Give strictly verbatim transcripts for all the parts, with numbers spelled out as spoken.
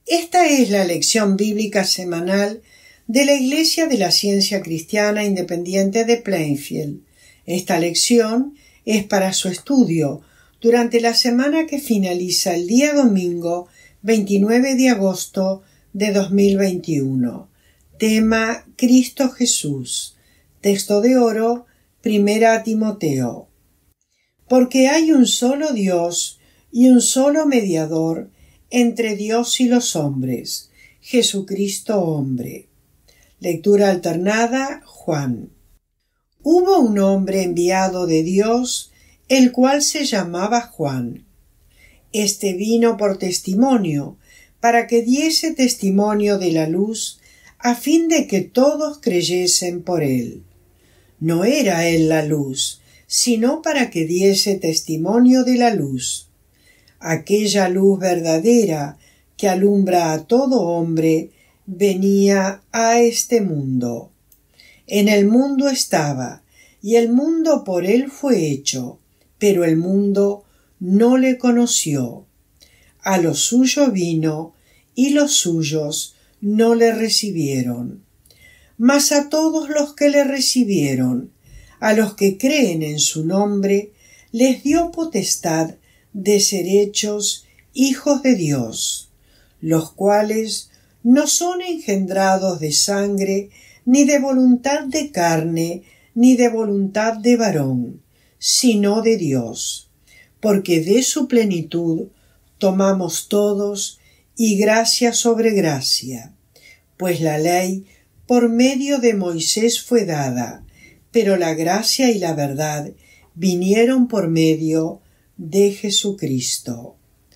Esta es la lección bíblica semanal de la Iglesia de la Ciencia Cristiana Independiente de Plainfield. Esta lección es para su estudio durante la semana que finaliza el día domingo veintinueve de agosto de dos mil veintiuno. Tema: Cristo Jesús. Texto de oro, Primera a Timoteo. Porque hay un solo Dios y un solo mediador entre Dios y los hombres, Jesucristo hombre. Lectura alternada, Juan. Hubo un hombre enviado de Dios, el cual se llamaba Juan. Este vino por testimonio, para que diese testimonio de la luz, a fin de que todos creyesen por él. No era él la luz, sino para que diese testimonio de la luz. Aquella luz verdadera que alumbra a todo hombre venía a este mundo. En el mundo estaba, y el mundo por él fue hecho, pero el mundo no le conoció. A lo suyo vino, y los suyos no le recibieron. Mas a todos los que le recibieron, a los que creen en su nombre, les dio potestad de ser hechos hijos de Dios, los cuales no son engendrados de sangre, ni de voluntad de carne, ni de voluntad de varón, sino de Dios, porque de su plenitud tomamos todos, y gracia sobre gracia, pues la ley por medio de Moisés fue dada, pero la gracia y la verdad vinieron por medio de Jesucristo.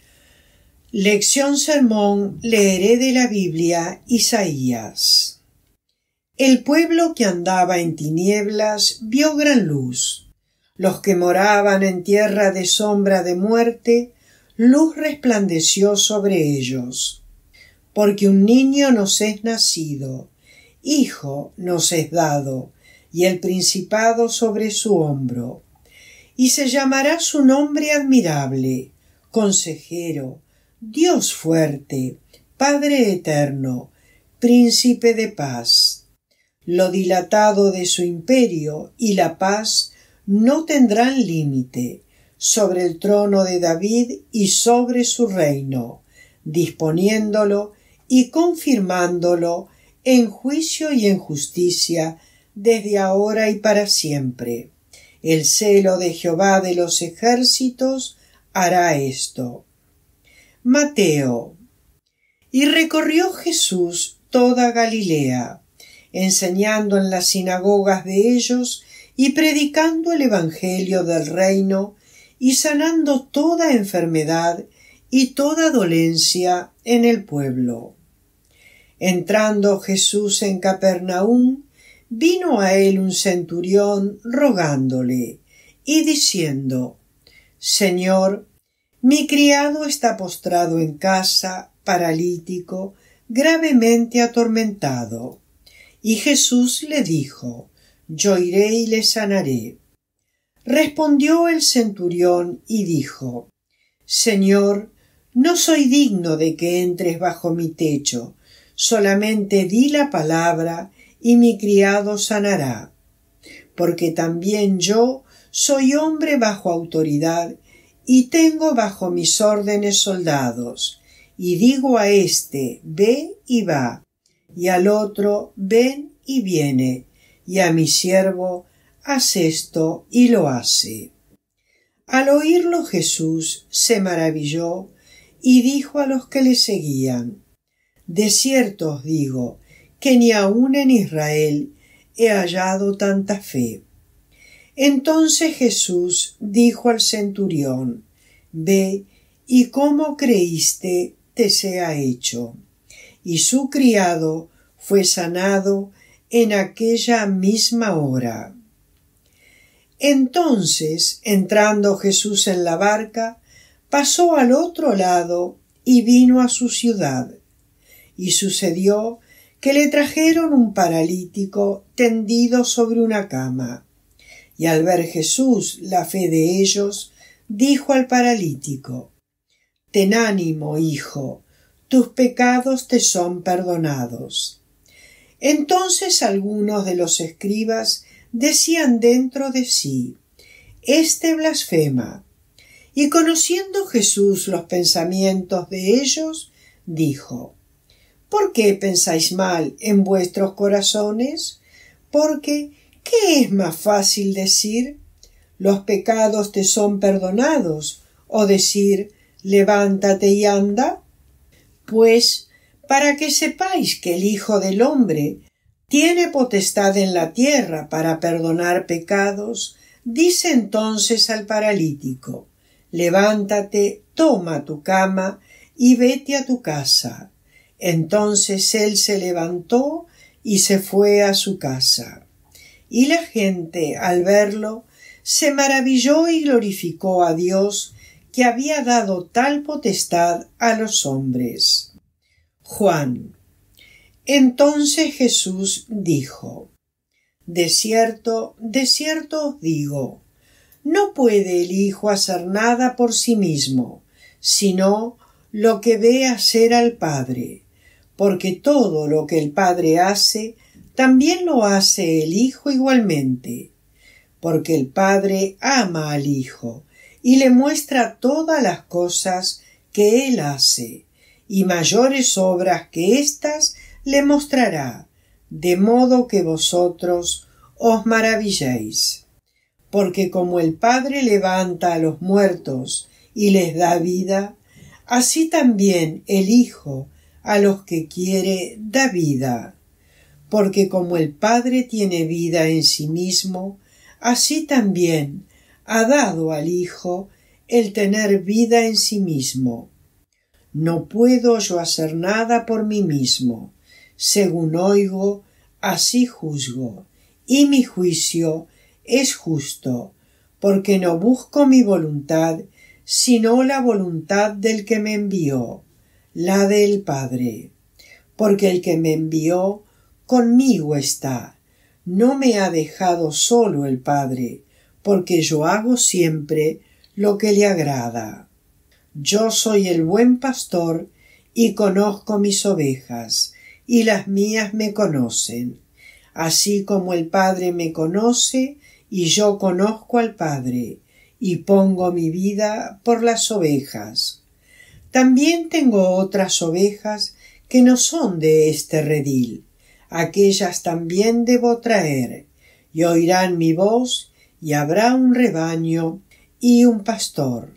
Lección sermón. Leeré de la Biblia Isaías. El pueblo que andaba en tinieblas vio gran luz. Los que moraban en tierra de sombra de muerte, luz resplandeció sobre ellos. Porque un niño nos es nacido, hijo nos es dado, y el principado sobre su hombro. Y se llamará su nombre admirable, Consejero, Dios fuerte, Padre eterno, Príncipe de paz. Lo dilatado de su imperio y la paz no tendrán límite, sobre el trono de David y sobre su reino, disponiéndolo y confirmándolo en juicio y en justicia desde ahora y para siempre. El celo de Jehová de los ejércitos hará esto. Mateo. Y recorrió Jesús toda Galilea, enseñando en las sinagogas de ellos y predicando el evangelio del reino y sanando toda enfermedad y toda dolencia en el pueblo. Entrando Jesús en Capernaum, vino a él un centurión rogándole y diciendo: Señor, mi criado está postrado en casa, paralítico, gravemente atormentado. Y Jesús le dijo: Yo iré y le sanaré. Respondió el centurión y dijo: Señor, no soy digno de que entres bajo mi techo, solamente di la palabra y mi criado sanará. Porque también yo soy hombre bajo autoridad y tengo bajo mis órdenes soldados, y digo a éste: ve y va, y al otro: ven y viene, y a mi siervo: haz esto y lo hace. Al oírlo Jesús se maravilló y dijo a los que le seguían: De cierto os digo que ni aun en Israel he hallado tanta fe. Entonces Jesús dijo al centurión: Ve, y como creíste te sea hecho. Y su criado fue sanado en aquella misma hora. Entonces, entrando Jesús en la barca, pasó al otro lado y vino a su ciudad. Y sucedió que le trajeron un paralítico tendido sobre una cama. Y al ver Jesús la fe de ellos, dijo al paralítico: Ten ánimo, hijo, tus pecados te son perdonados. Entonces algunos de los escribas decían dentro de sí: Este blasfema. Y conociendo Jesús los pensamientos de ellos, dijo: ¿Por qué pensáis mal en vuestros corazones? Porque, ¿qué es más fácil decir? ¿Los pecados te son perdonados? ¿O decir, levántate y anda? Pues, para que sepáis que el Hijo del Hombre tiene potestad en la tierra para perdonar pecados, dice entonces al paralítico: levántate, toma tu cama y vete a tu casa. Entonces él se levantó y se fue a su casa. Y la gente, al verlo, se maravilló y glorificó a Dios, que había dado tal potestad a los hombres. Juan. Entonces Jesús dijo: De cierto, de cierto os digo, no puede el Hijo hacer nada por sí mismo, sino lo que ve hacer al Padre, porque todo lo que el Padre hace, también lo hace el Hijo igualmente, porque el Padre ama al Hijo y le muestra todas las cosas que él hace, y mayores obras que éstas le mostrará, de modo que vosotros os maravilléis. Porque como el Padre levanta a los muertos y les da vida, así también el Hijo a los que quiere da vida. Porque como el Padre tiene vida en sí mismo, así también ha dado al Hijo el tener vida en sí mismo. No puedo yo hacer nada por mí mismo. Según oigo, así juzgo, y mi juicio es justo, porque no busco mi voluntad, sino la voluntad del que me envió, la del Padre. Porque el que me envió conmigo está, no me ha dejado solo el Padre, porque yo hago siempre lo que le agrada. Yo soy el buen pastor y conozco mis ovejas, y las mías me conocen, así como el Padre me conoce, y yo conozco al Padre, y pongo mi vida por las ovejas. También tengo otras ovejas que no son de este redil, aquellas también debo traer, y oirán mi voz, y habrá un rebaño y un pastor.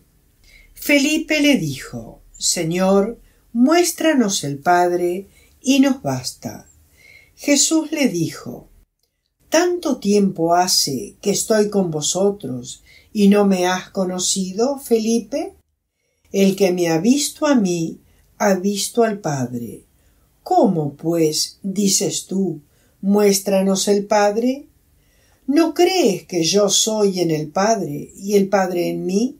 Felipe le dijo: Señor, muéstranos el Padre, y nos basta. Jesús le dijo: ¿Tanto tiempo hace que estoy con vosotros y no me has conocido, Felipe? El que me ha visto a mí, ha visto al Padre. ¿Cómo, pues, dices tú, muéstranos el Padre? ¿No crees que yo soy en el Padre y el Padre en mí?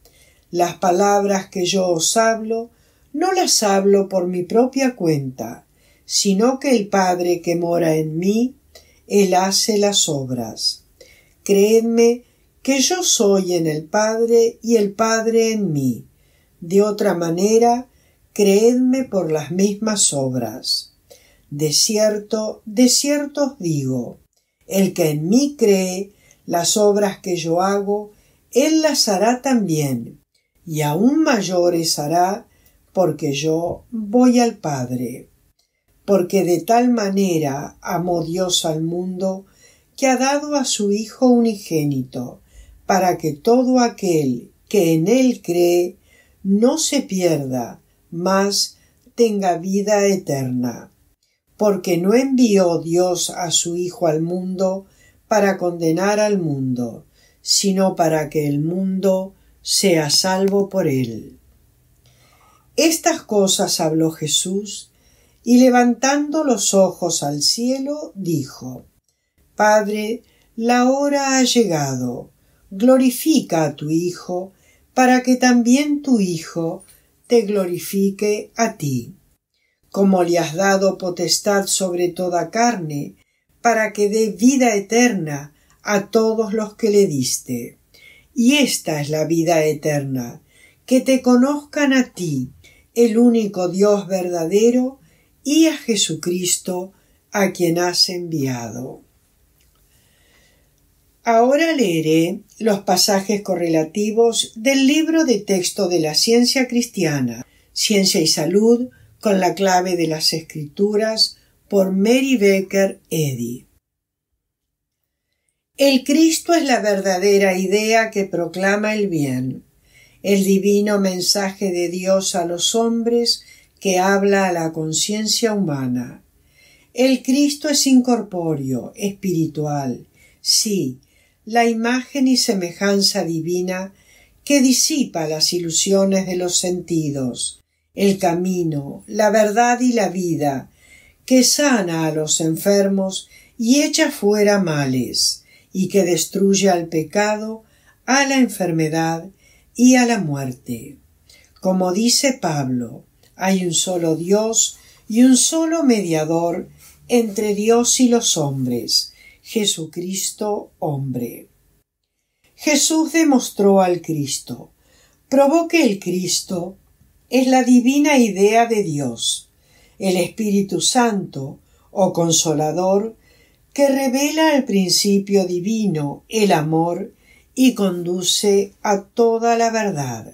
Las palabras que yo os hablo, no las hablo por mi propia cuenta, sino que el Padre que mora en mí, Él hace las obras. Creedme que yo soy en el Padre y el Padre en mí. De otra manera, creedme por las mismas obras. De cierto, de cierto os digo, el que en mí cree, las obras que yo hago, él las hará también, y aún mayores hará, porque yo voy al Padre. Porque de tal manera amó Dios al mundo, que ha dado a su Hijo unigénito, para que todo aquel que en él cree no se pierda, mas tenga vida eterna. Porque no envió Dios a su Hijo al mundo para condenar al mundo, sino para que el mundo sea salvo por él. Estas cosas habló Jesús, y levantando los ojos al cielo, dijo: Padre, la hora ha llegado, glorifica a tu Hijo, para que también tu Hijo te glorifique a ti, como le has dado potestad sobre toda carne, para que dé vida eterna a todos los que le diste. Y esta es la vida eterna, que te conozcan a ti, el único Dios verdadero, y a Jesucristo, a quien has enviado. Ahora leeré los pasajes correlativos del libro de texto de la ciencia cristiana, Ciencia y Salud, con la clave de las Escrituras, por Mary Baker Eddy. El Cristo es la verdadera idea que proclama el bien, el divino mensaje de Dios a los hombres que habla a la conciencia humana. El Cristo es incorpóreo, espiritual, sí, la imagen y semejanza divina que disipa las ilusiones de los sentidos, el camino, la verdad y la vida, que sana a los enfermos y echa fuera males, y que destruye al pecado, a la enfermedad y a la muerte. Como dice Pablo, hay un solo Dios y un solo mediador entre Dios y los hombres, Jesucristo hombre. Jesús demostró al Cristo, probó que el Cristo es la divina idea de Dios, el Espíritu Santo, o Consolador, que revela el principio divino, el amor, y conduce a toda la verdad.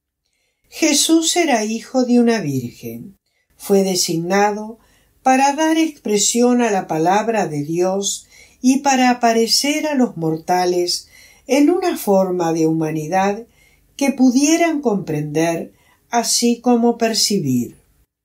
Jesús era hijo de una virgen. Fue designado para dar expresión a la palabra de Dios y para aparecer a los mortales en una forma de humanidad que pudieran comprender así como percibir.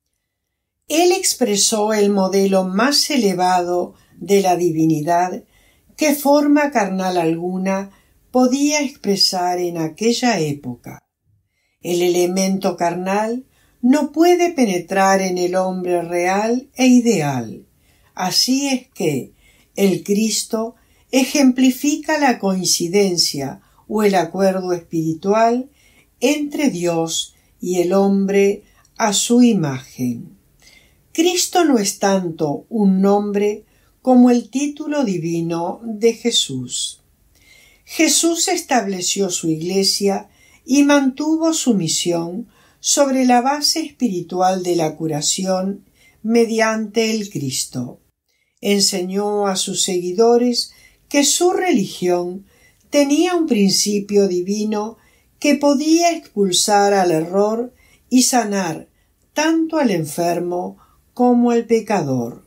Él expresó el modelo más elevado de la divinidad que forma carnal alguna podía expresar en aquella época. El elemento carnal no puede penetrar en el hombre real e ideal. Así es que el Cristo ejemplifica la coincidencia o el acuerdo espiritual entre Dios y el hombre a su imagen. Cristo no es tanto un nombre como el título divino de Jesús. Jesús estableció su Iglesia y mantuvo su misión sobre la base espiritual de la curación mediante el Cristo. Enseñó a sus seguidores que su religión tenía un principio divino que podía expulsar al error y sanar tanto al enfermo como al pecador.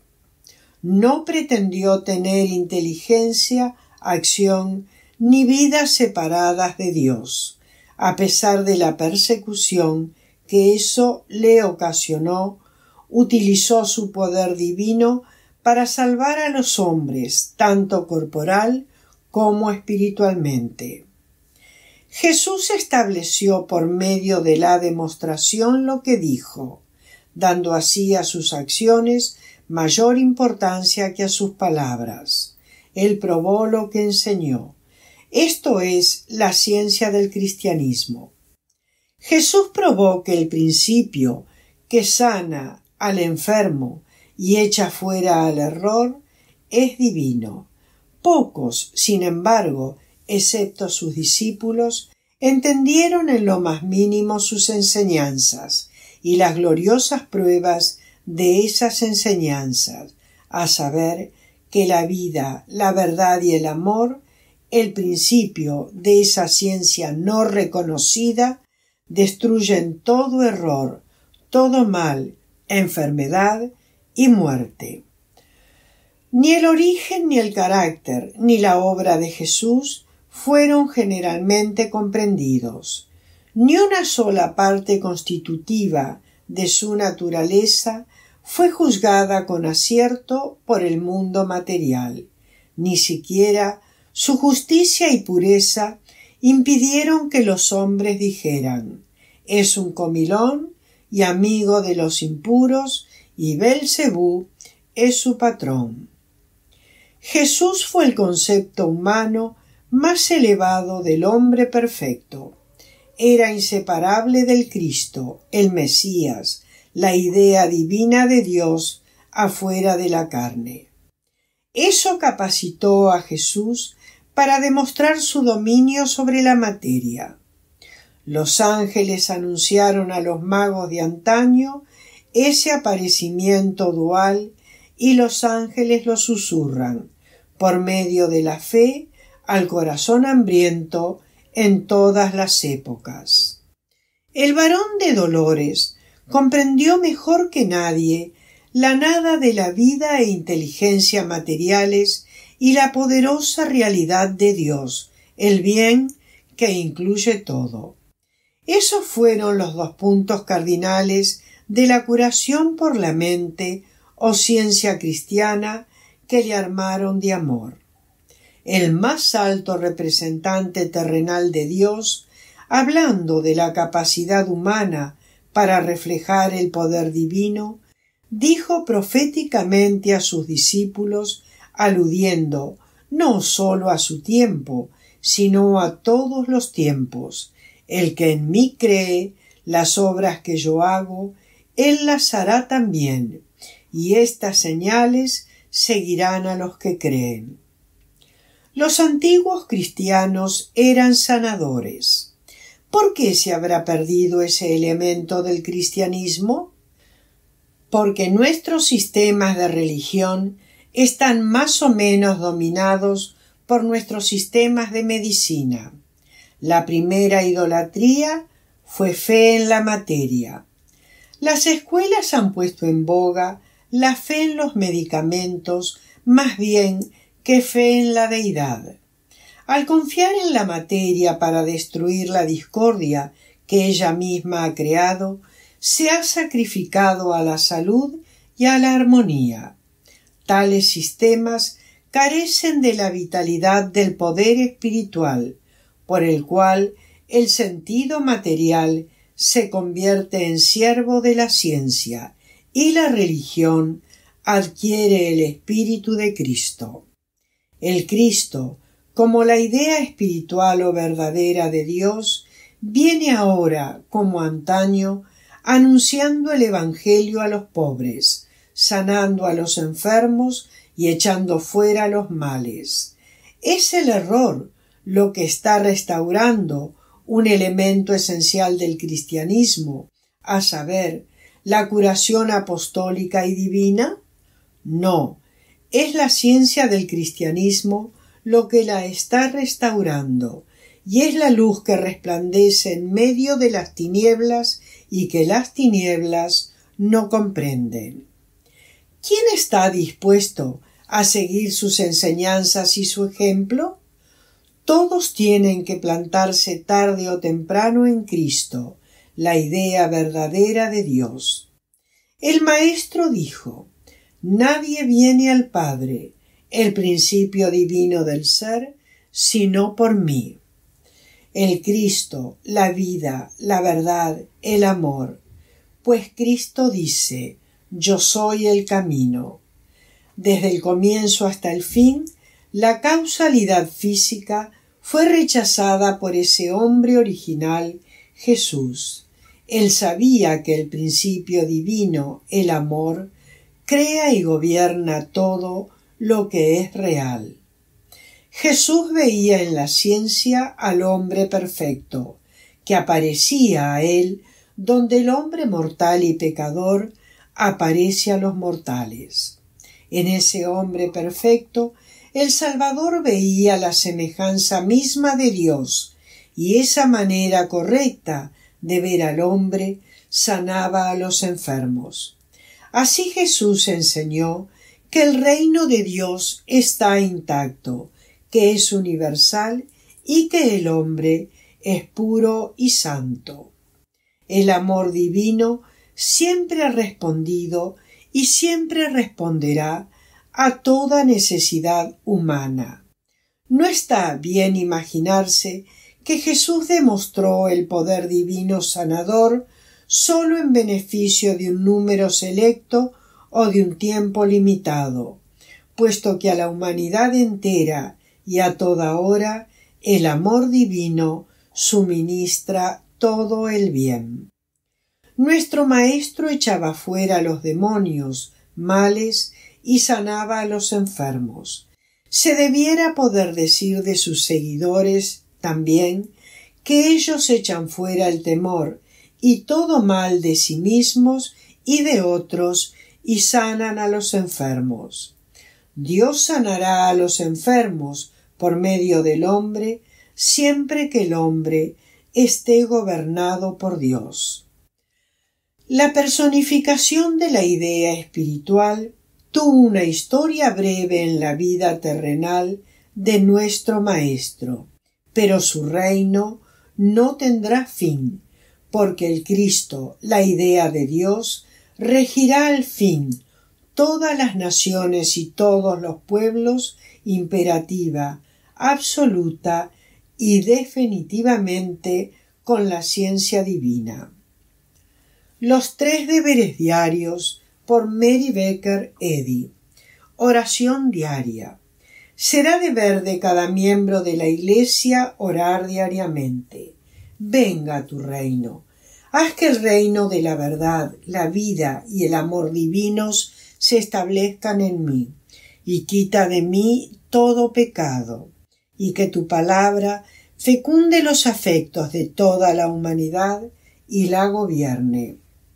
No pretendió tener inteligencia, acción ni vidas separadas de Dios, a pesar de la persecución que eso le ocasionó. Utilizó su poder divino para salvar a los hombres, tanto corporal como espiritualmente. Jesús estableció por medio de la demostración lo que dijo, dando así a sus acciones mayor importancia que a sus palabras. Él probó lo que enseñó. Esto es la ciencia del cristianismo. Jesús probó que el principio que sana al enfermo y echa fuera al error es divino. Pocos, sin embargo, excepto sus discípulos, entendieron en lo más mínimo sus enseñanzas y las gloriosas pruebas de esas enseñanzas, a saber, que la vida, la verdad y el amor, el principio de esa ciencia no reconocida, destruyen todo error, todo mal, enfermedad y muerte. Ni el origen, ni el carácter, ni la obra de Jesús fueron generalmente comprendidos. Ni una sola parte constitutiva de su naturaleza fue juzgada con acierto por el mundo material. Ni siquiera su justicia y pureza impidieron que los hombres dijeran: es un comilón y amigo de los impuros, y Belcebú es su patrón. Jesús fue el concepto humano más elevado del hombre perfecto. Era inseparable del Cristo, el Mesías, la idea divina de Dios afuera de la carne. Eso capacitó a Jesús para demostrar su dominio sobre la materia. Los ángeles anunciaron a los magos de antaño ese aparecimiento dual y los ángeles lo susurran, por medio de la fe, al corazón hambriento en todas las épocas. El varón de Dolores comprendió mejor que nadie la nada de la vida e inteligencia materiales y la poderosa realidad de Dios, el bien que incluye todo. Esos fueron los dos puntos cardinales de la curación por la mente o ciencia cristiana que le armaron de amor. El más alto representante terrenal de Dios, hablando de la capacidad humana para reflejar el poder divino, dijo proféticamente a sus discípulos, aludiendo no sólo a su tiempo, sino a todos los tiempos: el que en mí cree, las obras que yo hago, él las hará también, y estas señales seguirán a los que creen. Los antiguos cristianos eran sanadores. ¿Por qué se habrá perdido ese elemento del cristianismo? Porque nuestros sistemas de religión están más o menos dominados por nuestros sistemas de medicina. La primera idolatría fue fe en la materia. Las escuelas han puesto en boga la fe en los medicamentos más bien que fe en la deidad. Al confiar en la materia para destruir la discordia que ella misma ha creado, se ha sacrificado a la salud y a la armonía. Tales sistemas carecen de la vitalidad del poder espiritual, por el cual el sentido material se convierte en siervo de la ciencia y la religión adquiere el espíritu de Cristo. El Cristo, como la idea espiritual o verdadera de Dios, viene ahora, como antaño, anunciando el Evangelio a los pobres, sanando a los enfermos y echando fuera los males. Es el error lo que está restaurando un elemento esencial del cristianismo, a saber, la curación apostólica y divina. No, es la ciencia del cristianismo lo que la está restaurando, y es la luz que resplandece en medio de las tinieblas y que las tinieblas no comprenden. ¿Quién está dispuesto a seguir sus enseñanzas y su ejemplo? Todos tienen que plantarse tarde o temprano en Cristo, la idea verdadera de Dios. El Maestro dijo: nadie viene al Padre, el principio divino del ser, sino por mí. El Cristo, la vida, la verdad, el amor. Pues Cristo dice: yo soy el camino. Desde el comienzo hasta el fin, la causalidad física fue rechazada por ese hombre original, Jesús. Él sabía que el principio divino, el amor, crea y gobierna todo lo que es real. Jesús veía en la ciencia al hombre perfecto, que aparecía a él donde el hombre mortal y pecador aparece a los mortales. En ese hombre perfecto, el Salvador veía la semejanza misma de Dios, y esa manera correcta de ver al hombre sanaba a los enfermos. Así Jesús enseñó que el reino de Dios está intacto, que es universal y que el hombre es puro y santo. El amor divino siempre ha respondido y siempre responderá a toda necesidad humana. No está bien imaginarse que Jesús demostró el poder divino sanador sólo en beneficio de un número selecto o de un tiempo limitado, puesto que a la humanidad entera y a toda hora el amor divino suministra todo el bien. Nuestro Maestro echaba fuera a los demonios, males y sanaba a los enfermos. Se debiera poder decir de sus seguidores también que ellos echan fuera el temor y todo mal de sí mismos y de otros y sanan a los enfermos. Dios sanará a los enfermos por medio del hombre siempre que el hombre esté gobernado por Dios. La personificación de la idea espiritual tuvo una historia breve en la vida terrenal de nuestro Maestro, pero su reino no tendrá fin, porque el Cristo, la idea de Dios, regirá al fin todas las naciones y todos los pueblos imperativa, absoluta y definitivamente con la ciencia divina. Los tres deberes diarios por Mary Baker Eddy. Oración diaria. Será deber de cada miembro de la Iglesia orar diariamente. Venga tu reino. Haz que el reino de la verdad, la vida y el amor divinos se establezcan en mí, y quita de mí todo pecado, y que tu palabra fecunde los afectos de toda la humanidad y la gobierne.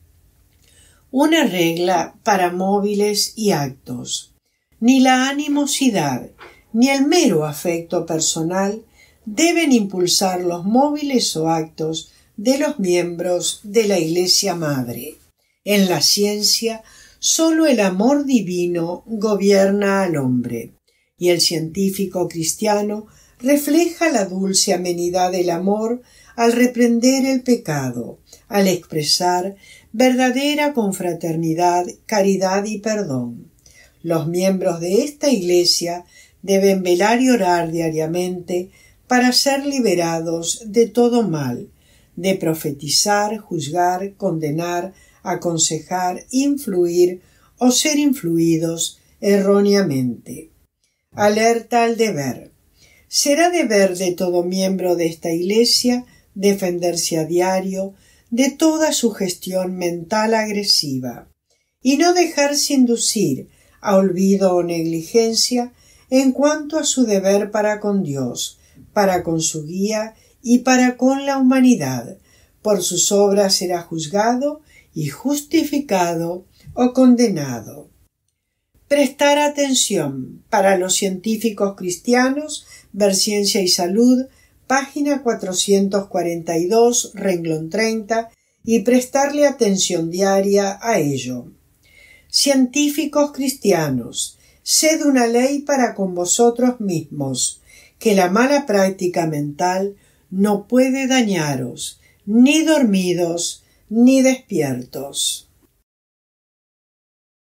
Una regla para móviles y actos. Ni la animosidad ni el mero afecto personal deben impulsar los móviles o actos de los miembros de la Iglesia Madre. En la ciencia, sólo el amor divino gobierna al hombre, y el científico cristiano refleja la dulce amenidad del amor al reprender el pecado, al expresar verdadera confraternidad, caridad y perdón. Los miembros de esta Iglesia deben velar y orar diariamente para ser liberados de todo mal, de profetizar, juzgar, condenar, aconsejar, influir o ser influidos erróneamente. Alerta al deber. Será deber de todo miembro de esta Iglesia defenderse a diario de toda sugestión mental agresiva y no dejarse inducir a olvido o negligencia en cuanto a su deber para con Dios, para con su guía y para con la humanidad. Por sus obras será juzgado y justificado o condenado. Prestar atención. Para los científicos cristianos, ver Ciencia y Salud, página cuatrocientos cuarenta y dos, renglón treinta, y prestarle atención diaria a ello. Científicos cristianos, sed una ley para con vosotros mismos, que la mala práctica mental no puede dañaros, ni dormidos, ni despiertos.